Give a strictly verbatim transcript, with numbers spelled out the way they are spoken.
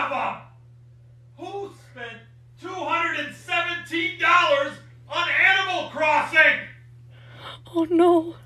of them! Who spent two hundred seventeen dollars on Animal Crossing? Oh no.